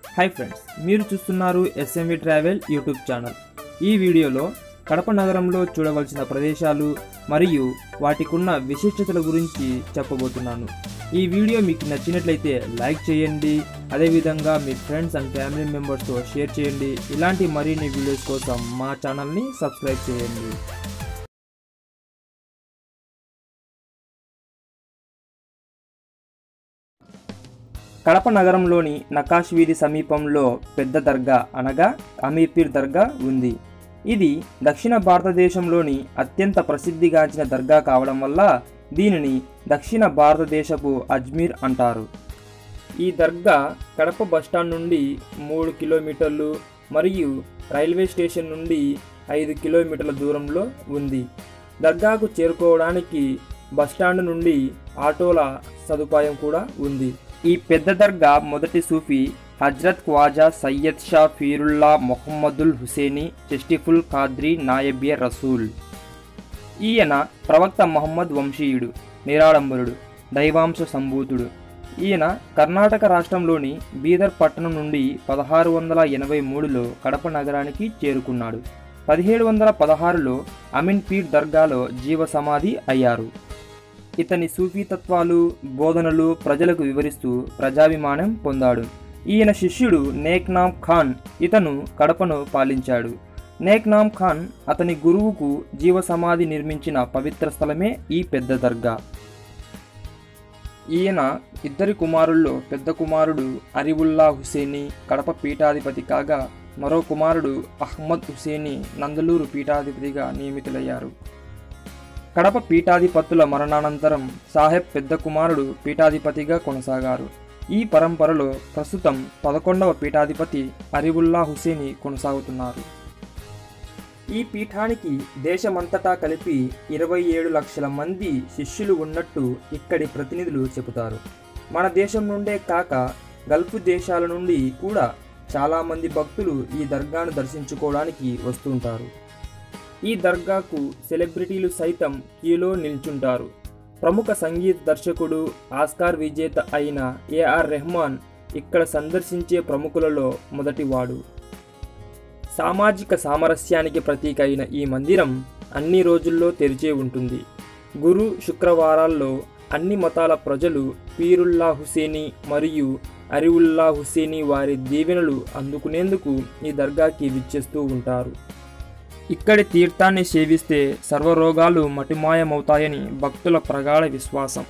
Hi friends, మీరు చూస్తున్నారు ఎస్ఎంవి travel YouTube channel. ఈ వీడియోలో కడప నగరంలో చూడవలసిన ప్రదేశాలు మరియు వాటికున్న విశిష్టతల గురించి చెప్పబోతున్నాను. ఈ వీడియో మీకు నచ్చినట్లయితే లైక్ చేయండి, అదేవిధంగా మీ ఫ్రెండ్స్ అండ్ ఫ్యామిలీ మెంబర్స్తో షేర్ చేయండి. ఇలాంటి మరిన్ని వీడియోస్ కోసం మా ఛానల్ని సబ్స్క్రైబ్ చేయండి. కడప నగరంలోని నకాష్ వీధి సమీపంలో పెద్ద దర్గా అనగా అమీర్పీర్ దర్గా ఉంది. ఇది దక్షిణ భారతదేశంలోని అత్యంత ప్రసిద్ధిగాంచిన దర్గా కావడం వల్ల దీనిని దక్షిణ భారతదేశపు అజ్మీర్ అంటారు. ఈ దర్గా కడప బస్టాండ్ నుండి 3 కిలోమీటర్లు మరియు రైల్వే స్టేషన్ నుండి 5 కిలోమీటర్ల దూరంలో ఉంది. దర్గాకు చేరుకోవడానికి బస్టాండ్ నుండి ఆటోల సదుపాయం కూడా ఉంది. ఈ పెద్ద దర్గా మొదటి సూఫీ హజ్రత్ ఖ్వాజా సయ్యద్ షా ఫీరుల్లా మొహమ్మదుల్ హుసేని చెస్టిఫుల్ ఖాద్రీ నాయబియ రసూల్. ఈయన ప్రవక్త మహమ్మద్ వంశీయుడు, నిరాడంబరుడు, దైవాంశ సంభూతుడు. ఈయన కర్ణాటక రాష్ట్రంలోని బీదర్ పట్టణం నుండి 1683లో కడప నగరానికి చేరుకున్నాడు. 1716లో అమీన్ పీర్ దర్గాలో జీవ సమాధి అయ్యారు. ఇతని సూఫీ తత్వాలు, బోధనలు ప్రజలకు వివరిస్తూ ప్రజాభిమానం పొందాడు. ఈయన శిష్యుడు నేక్నామ్ ఖాన్ ఇతను కడపను పాలించాడు. నేక్నామ్ ఖాన్ అతని గురువుకు జీవ సమాధి నిర్మించిన పవిత్ర స్థలమే ఈ పెద్ద దర్గా. ఈయన ఇద్దరి కుమారుల్లో పెద్ద కుమారుడు అరివుల్లా హుసేని కడప పీఠాధిపతి కాగా, మరో కుమారుడు అహ్మద్ హుసేని నందలూరు పీఠాధిపతిగా నియమితులయ్యారు. కడప పీఠాధిపతుల మరణానంతరం సాహెబ్ పెద్ద కుమారుడు పీఠాధిపతిగా కొనసాగారు. ఈ పరంపరలో ప్రస్తుతం 11వ పీఠాధిపతి అరివుల్లా హుసేని కొనసాగుతున్నారు. ఈ పీఠానికి దేశమంతటా కలిపి 27 లక్షల మంది శిష్యులు ఉన్నట్టు ఇక్కడి ప్రతినిధులు చెబుతారు. మన దేశం నుండే కాక గల్ఫ్ దేశాల నుండి కూడా చాలామంది భక్తులు ఈ దర్గాను దర్శించుకోవడానికి వస్తుంటారు. ఈ దర్గాకు సెలబ్రిటీలు సైతం క్యూలో నిల్చుంటారు. ప్రముఖ సంగీత దర్శకుడు, ఆస్కార్ విజేత అయిన ఏఆర్ రెహమాన్ ఇక్కడ సందర్శించే ప్రముఖులలో మొదటివాడు. సామాజిక సామరస్యానికి ప్రతీక అయిన ఈ మందిరం అన్ని రోజుల్లో తెరిచే ఉంటుంది. గురు శుక్రవారాల్లో అన్ని మతాల ప్రజలు పీరుల్లా హుసేని మరియు అరివుల్లా హుసేని వారి దీవెనలు అందుకునేందుకు ఈ దర్గాకి విచ్చేస్తూ ఉంటారు. ఇక్కడి తీర్థాన్ని సేవిస్తే సర్వరోగాలు మటిమాయమవుతాయని భక్తుల ప్రగాఢ విశ్వాసం.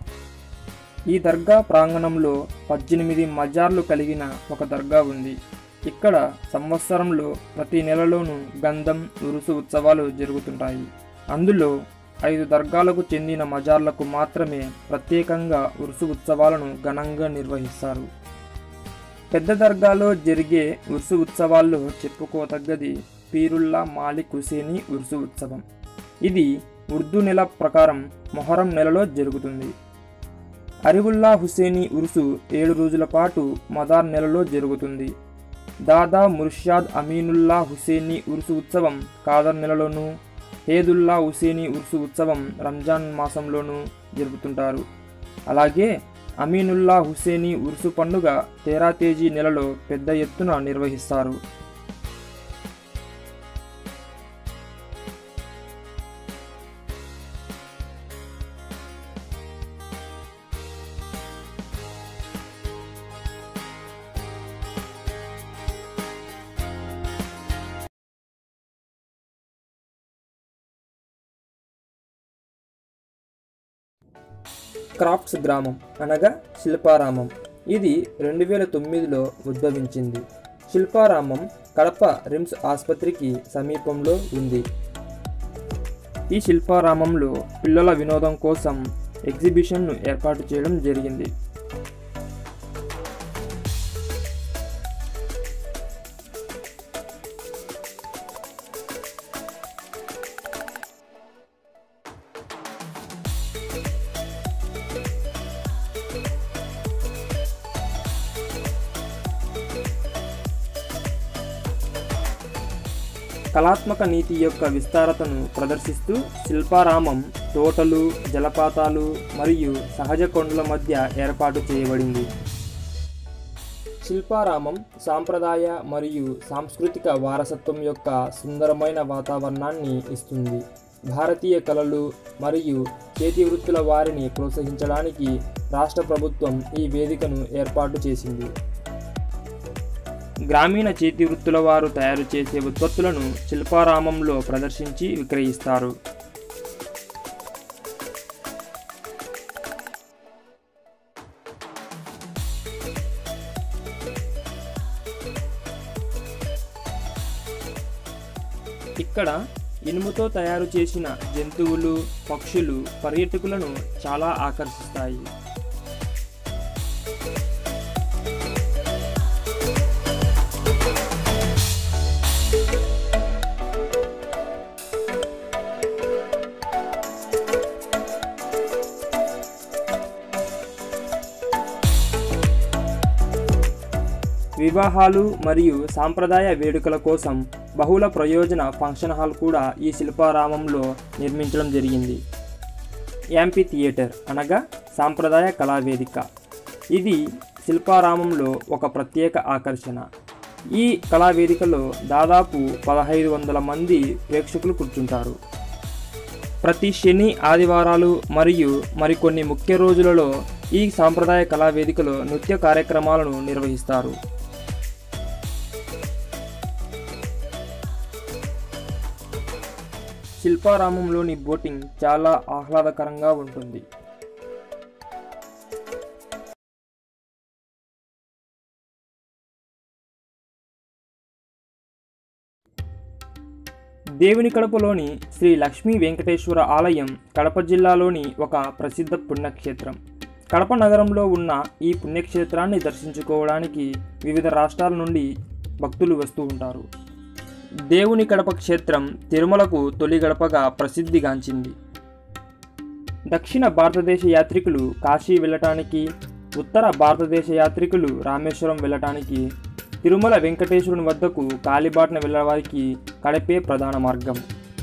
ఈ దర్గా ప్రాంగణంలో 18 మజార్లు కలిగిన ఒక దర్గా ఉంది. ఇక్కడ సంవత్సరంలో ప్రతి నెలలోనూ గంధం, ఉరుసు ఉత్సవాలు జరుగుతుంటాయి. అందులో 5 దర్గాలకు చెందిన మజార్లకు మాత్రమే ప్రత్యేకంగా ఉరుసు ఉత్సవాలను ఘనంగా నిర్వహిస్తారు. పెద్ద దర్గాలో జరిగే ఉరుసు ఉత్సవాల్లో చెప్పుకోతగ్గది పీరుల్లా మాలిక్ హుసేని ఉర్సు ఉత్సవం. ఇది ఉర్దూ నెల ప్రకారం మొహరం నెలలో జరుగుతుంది. అరివుల్లా హుసేని ఉర్సు 7 రోజుల పాటు మదార్ నెలలో జరుగుతుంది. దాదా ముర్షాద్ అమీనుల్లా హుసేని ఉర్సు ఉత్సవం కాదర్ నెలలోనూ, హేదుల్లా హుసేని ఉర్సు ఉత్సవం రంజాన్ మాసంలోనూ జరుపుతుంటారు. అలాగే అమీనుల్లా హుసేని ఉర్సు పండుగ 13 తేదీ నెలలో పెద్ద ఎత్తున నిర్వహిస్తారు. క్రాఫ్ట్స్ గ్రామం అనగా శిల్పారామం. ఇది 2009లో ఉద్భవించింది. శిల్పారామం కడప రిమ్స్ ఆసుపత్రికి సమీపంలో ఉంది. ఈ శిల్పారామంలో పిల్లల వినోదం కోసం ఎగ్జిబిషన్ను ఏర్పాటు చేయడం జరిగింది. కళాత్మక నీతి యొక్క విస్తారతను ప్రదర్శిస్తూ శిల్పారామం తోటలు, జలపాతాలు మరియు సహజ కొండల మధ్య ఏర్పాటు చేయబడింది. శిల్పారామం సాంప్రదాయ మరియు సాంస్కృతిక వారసత్వం యొక్క సుందరమైన వాతావరణాన్ని ఇస్తుంది. భారతీయ కళలు మరియు చేతి వృత్తుల వారిని ప్రోత్సహించడానికి రాష్ట్ర ప్రభుత్వం ఈ వేదికను ఏర్పాటు చేసింది. గ్రామీణ చేతి వృత్తుల వారు తయారు చేసే ఉత్పత్తులను శిల్పారామంలో ప్రదర్శించి విక్రయిస్తారు. ఇక్కడ ఇనుముతో తయారు చేసిన జంతువులు, పక్షులు పర్యాటకులను చాలా ఆకర్షిస్తాయి. వివాహాలు మరియు సాంప్రదాయ వేడుకల కోసం బహుళ ప్రయోజన ఫంక్షన్ హాల్ కూడా ఈ శిల్పారామంలో నిర్మించడం జరిగింది. యాంపీ థియేటర్ అనగా సాంప్రదాయ కళావేదిక. ఇది శిల్పారామంలో ఒక ప్రత్యేక ఆకర్షణ. ఈ కళావేదికలో దాదాపు 1500 మంది ప్రేక్షకులు కూర్చుంటారు. ప్రతి శని, ఆదివారాలు మరియు మరికొన్ని ముఖ్య రోజులలో ఈ సాంప్రదాయ కళావేదికలో నృత్య కార్యక్రమాలను నిర్వహిస్తారు. శిల్పారామంలోని బోటింగ్ చాలా ఆహ్లాదకరంగా ఉంటుంది. దేవుని కడపలోని శ్రీ లక్ష్మీ వెంకటేశ్వర ఆలయం కడప జిల్లాలోని ఒక ప్రసిద్ధ పుణ్యక్షేత్రం. కడప నగరంలో ఉన్న ఈ పుణ్యక్షేత్రాన్ని దర్శించుకోవడానికి వివిధ రాష్ట్రాల నుండి భక్తులు వస్తూ ఉంటారు. దేవుని కడప క్షేత్రం తిరుమలకు తొలి గడపగా ప్రసిద్ధిగాంచింది. దక్షిణ భారతదేశ యాత్రికులు కాశీ వెళ్ళటానికి, ఉత్తర భారతదేశ యాత్రికులు రామేశ్వరం వెళ్ళటానికి, తిరుమల వెంకటేశ్వరుని వద్దకు కాలిబాటన వెళ్ళేవారికి కడపే ప్రధాన మార్గం.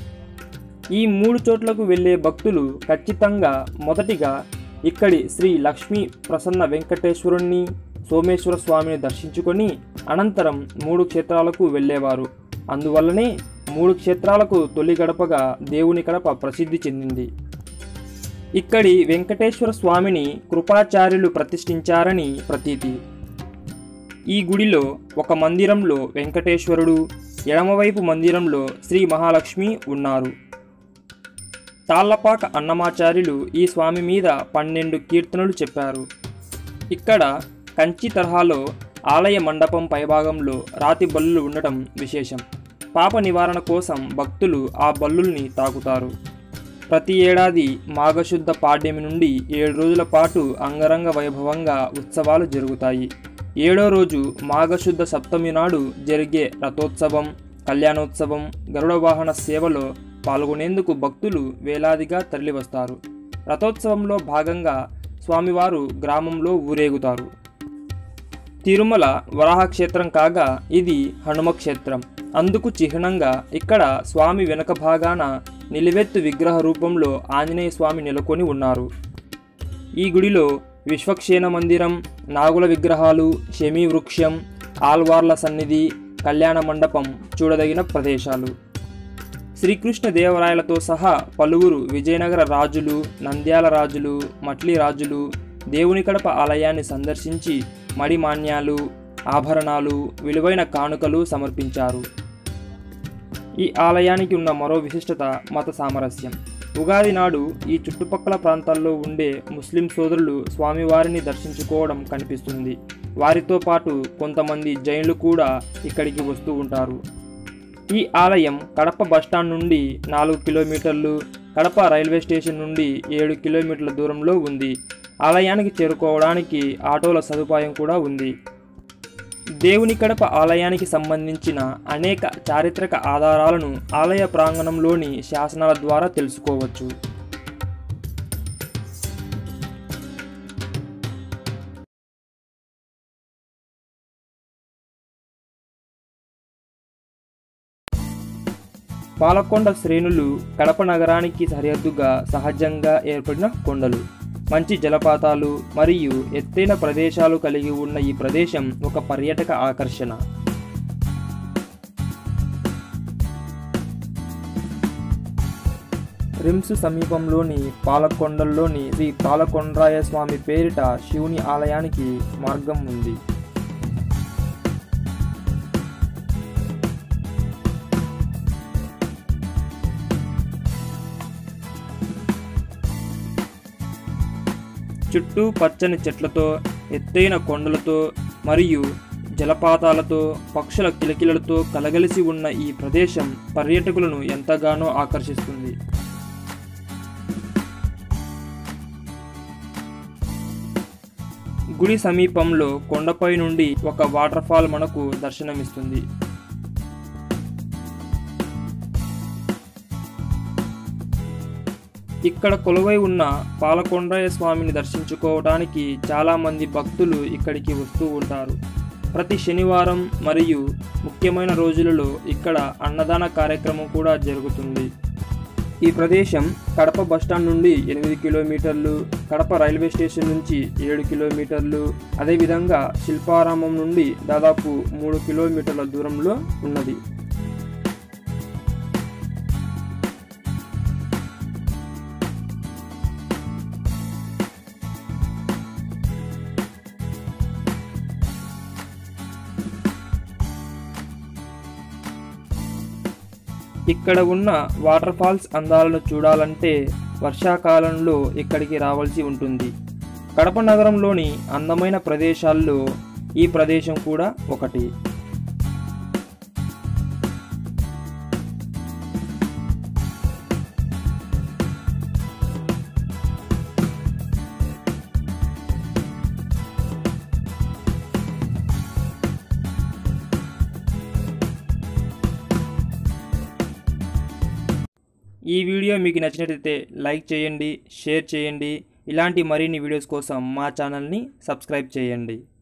ఈ 3 చోట్లకు వెళ్ళే భక్తులు ఖచ్చితంగా మొదటిగా ఇక్కడి శ్రీ లక్ష్మీ ప్రసన్న వెంకటేశ్వరుణ్ణి, సోమేశ్వర స్వామిని దర్శించుకొని అనంతరం 3 క్షేత్రాలకు వెళ్ళేవారు. అందువల్లనే 3 క్షేత్రాలకు తొలి గడపగా దేవుని కడప ప్రసిద్ధి చెందింది. ఇక్కడి వెంకటేశ్వర స్వామిని కృపాచార్యులు ప్రతిష్ఠించారని ప్రతీతి. ఈ గుడిలో ఒక మందిరంలో వెంకటేశ్వరుడు, ఎడమవైపు మందిరంలో శ్రీ మహాలక్ష్మి ఉన్నారు. తాళ్లపాక అన్నమాచార్యులు ఈ స్వామి మీద 12 కీర్తనలు చెప్పారు. ఇక్కడ కంచి తరహాలో ఆలయ మండపం పైభాగంలో రాతి బల్లులు ఉండటం విశేషం. పాప నివారణ కోసం భక్తులు ఆ బల్లుల్ని తాకుతారు. ప్రతి ఏడాది మాఘశుద్ధ పాడ్యమి నుండి 7 రోజుల పాటు అంగరంగ వైభవంగా ఉత్సవాలు జరుగుతాయి. 7వ రోజు మాఘశుద్ధ సప్తమి నాడు జరిగే రథోత్సవం, కళ్యాణోత్సవం, గరుడ వాహన సేవలో పాల్గొనేందుకు భక్తులు వేలాదిగా తరలివస్తారు. రథోత్సవంలో భాగంగా స్వామివారు గ్రామంలో ఊరేగుతారు. తిరుమల వరాహ క్షేత్రం కాగా ఇది హనుమ క్షేత్రం. అందుకు చిహ్నంగా ఇక్కడ స్వామి వెనక భాగాన నిలువెత్తు విగ్రహ రూపంలో ఆంజనేయ స్వామి నెలకొని ఉన్నారు. ఈ గుడిలో విశ్వక్షేణ మందిరం, నాగుల విగ్రహాలు, శమీ వృక్షం, ఆల్వార్ల సన్నిధి, కళ్యాణ మండపం చూడదగిన ప్రదేశాలు. శ్రీకృష్ణదేవరాయలతో సహా పలువురు విజయనగర రాజులు, నంద్యాల రాజులు, మట్లి రాజులు దేవుని కడప ఆలయాన్ని సందర్శించి మడిమాన్యాలు, ఆభరణాలు, విలువైన కానుకలు సమర్పించారు. ఈ ఆలయానికి ఉన్న మరో విశిష్టత మత సామరస్యం. ఉగాది నాడు ఈ చుట్టుపక్కల ప్రాంతాల్లో ఉండే ముస్లిం సోదరులు స్వామివారిని దర్శించుకోవడం కనిపిస్తుంది. వారితో పాటు కొంతమంది జైన్లు కూడా ఇక్కడికి వస్తూ ఉంటారు. ఈ ఆలయం కడప బస్టాండ్ నుండి 4 కిలోమీటర్లు, కడప రైల్వే స్టేషన్ నుండి 7 కిలోమీటర్ల దూరంలో ఉంది. ఆలయానికి చేరుకోవడానికి ఆటోల సదుపాయం కూడా ఉంది. దేవుని కడప ఆలయానికి సంబంధించిన అనేక చారిత్రక ఆధారాలను ఆలయ ప్రాంగణంలోని శాసనాల ద్వారా తెలుసుకోవచ్చు. పాలకొండ శ్రేణులు కడప నగరానికి సరిహద్దుగా సహజంగా ఏర్పడిన కొండలు. మంచి జలపాతాలు మరియు ఎత్తైన ప్రదేశాలు కలిగి ఉన్న ఈ ప్రదేశం ఒక పర్యాటక ఆకర్షణ. రిమ్స్ సమీపంలోని పాలకొండల్లోని శ్రీ పలాకొండ్రాయ స్వామి పేరిట శివుని ఆలయానికి మార్గం ఉంది. చుట్టూ పచ్చని చెట్లతో, ఎత్తైన కొండలతో మరియు జలపాతాలతో, పక్షుల కిలకిలలతో కలగలిసి ఉన్న ఈ ప్రదేశం పర్యాటకులను ఎంతగానో ఆకర్షిస్తుంది. గుడి సమీపంలో కొండపై నుండి ఒక వాటర్ఫాల్ మనకు దర్శనమిస్తుంది. ఇక్కడ కొలువై ఉన్న పలాకొండ్రాయ స్వామిని దర్శించుకోవడానికి చాలామంది భక్తులు ఇక్కడికి వస్తూ ఉంటారు. ప్రతి శనివారం మరియు ముఖ్యమైన రోజులలో ఇక్కడ అన్నదాన కార్యక్రమం కూడా జరుగుతుంది. ఈ ప్రదేశం కడప బస్టాండ్ నుండి 8 కిలోమీటర్లు, కడప రైల్వే స్టేషన్ నుంచి 7 కిలోమీటర్లు, అదేవిధంగా శిల్పారామం నుండి దాదాపు 3 కిలోమీటర్ల దూరంలో ఉన్నది. ఇక్కడ ఉన్న వాటర్ ఫాల్స్ అందాలను చూడాలంటే వర్షాకాలంలో ఇక్కడికి రావాల్సి ఉంటుంది. కడప నగరంలోని అందమైన ప్రదేశాల్లో ఈ ప్రదేశం కూడా ఒకటి. ఈ వీడియో మీకు నచ్చినట్లయితే లైక్ చేయండి, షేర్ చేయండి. ఇలాంటి మరిన్ని వీడియోస్ కోసం మా ఛానల్ని సబ్స్క్రైబ్ చేయండి.